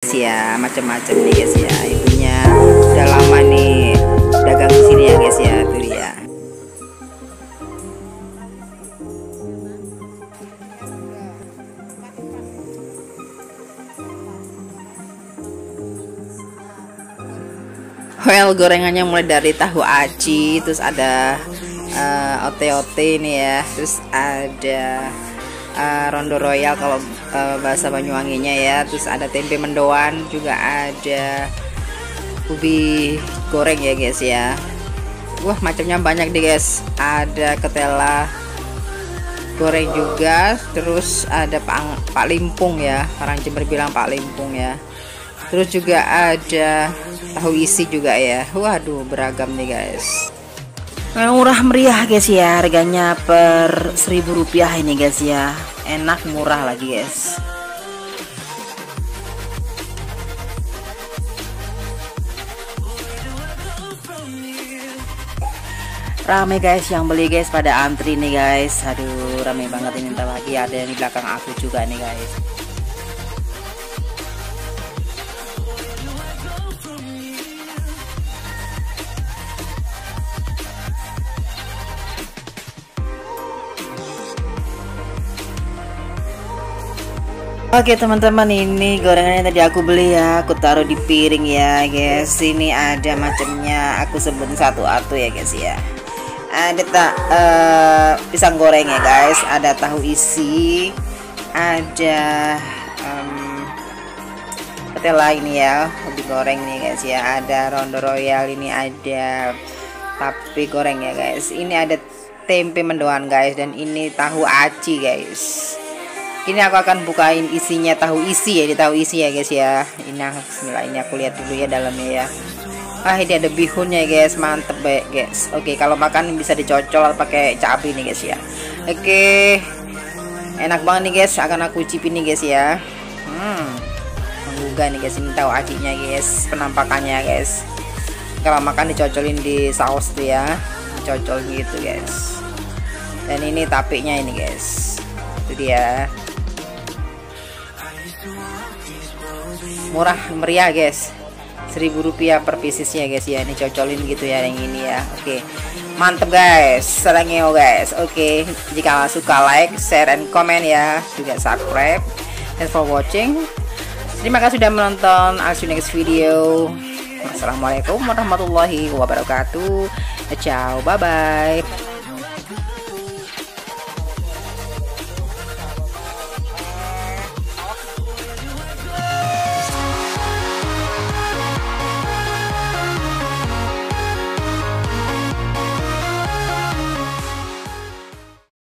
guys ya, macam-macam nih guys ya. Ibunya udah lama nih dagang di sini ya guys ya, tuh dia. Well, gorengannya mulai dari tahu aci, terus ada ote-ote nih ya, terus ada rondo royal kalau bahasa Banyuwanginya ya, terus ada tempe mendoan, juga ada ubi goreng ya guys ya. Wah, macamnya banyak deh guys. Ada ketela goreng juga, terus ada pak limpung ya, orang Jember bilang pak limpung ya. Terus juga ada tahu isi juga ya. Waduh, beragam nih guys. Murah meriah guys ya, harganya per 1.000 rupiah ini guys ya. Enak, murah lagi guys. Rame guys yang beli guys, pada antri nih guys. Aduh, rame banget ini. Ntar lagi ada yang di belakang aku juga nih guys. Oke teman-teman, ini gorengan yang tadi aku beli ya, aku taruh di piring ya guys. Ini ada macamnya, aku sebutin satu-satu ya guys ya. Ada pisang goreng ya guys, ada tahu isi, ada ketela ini ya, ubi goreng nih guys ya, ada rondo royal, ini ada tape goreng ya guys, ini ada tempe mendoan guys, dan ini tahu aci guys. Ini aku akan bukain isinya tahu isi ya, di tahu isi ya guys ya. Ini bismillah, ini aku lihat dulu ya dalamnya ya. Ah, ini ada bihunnya guys, mantep guys. Oke, kalau makan bisa dicocol pakai cabai nih guys ya. Oke, enak banget nih guys, akan aku cicipin nih guys ya. Menggugah nih guys, ini tahu acinya guys, penampakannya guys. Kalau makan dicocolin di saus tuh ya, dicocol gitu guys. Dan ini tapenya ini guys, itu dia. Murah meriah guys, 1.000 rupiah per piecesnya guys ya. Ini cocolin gitu ya yang ini ya. Oke, mantep guys, serangnya guys. Oke, jika suka like, share, and comment ya, juga subscribe. Thanks for watching. Terima kasih sudah menonton. I'll see you next video. Assalamualaikum warahmatullahi wabarakatuh. Ciao, bye bye.